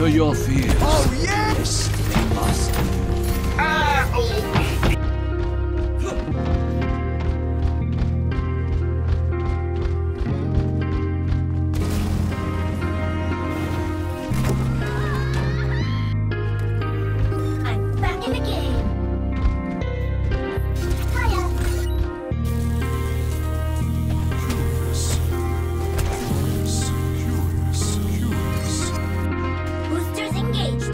to your fears. Oh, yes! Must. I'm back in the game. Hiya. Curious. Boosters engaged.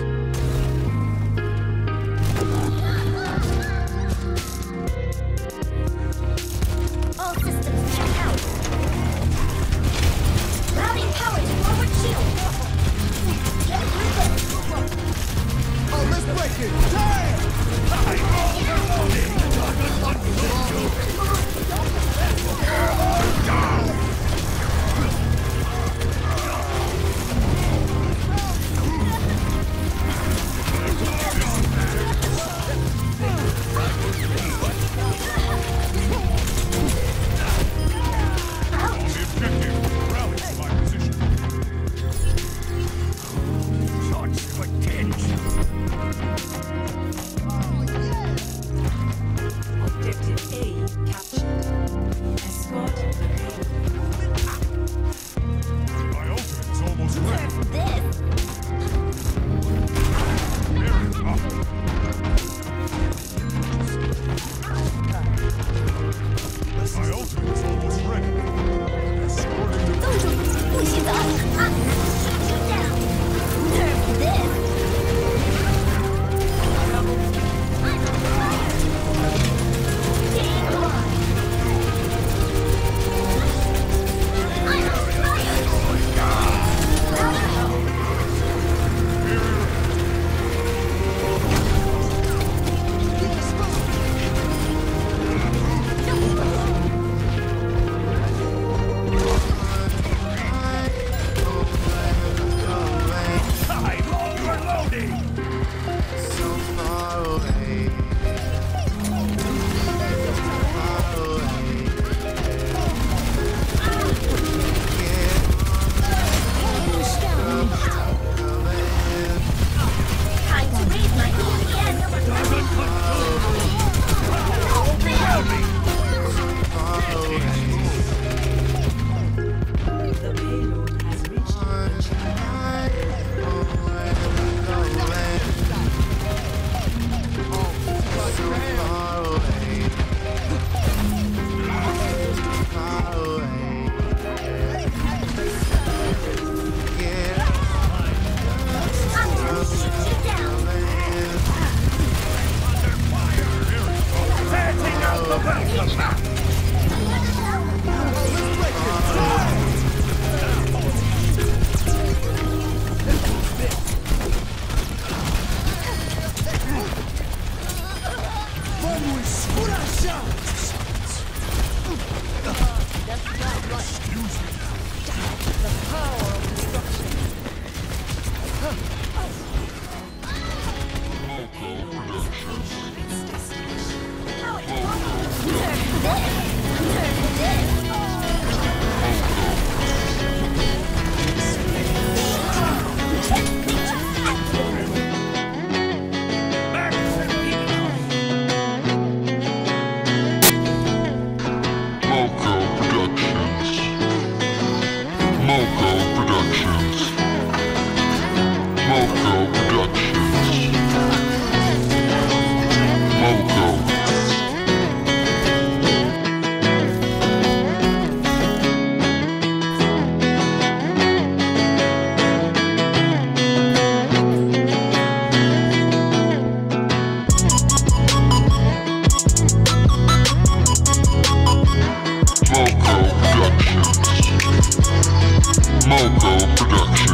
All systems check out. Routing power to forward shield. Get through this. Oh, let's break it! Damn! Objective A captured. Escort the My ultimate's almost ready. This. My ultimate's almost ready. Escorting the 动住！不许走！啊！Shoot you down! Nerf this! I'm on fire! Game on! I'm on fire! I'm overloading! So far away. Far away. Time to raise my EPN! Oh, The payload has reached I'm gonna shoot you down! Setting out the welcome map! Vamos escurachar! Excuse me. Moco Productions. Moco Productions. Moco. Moco Productions.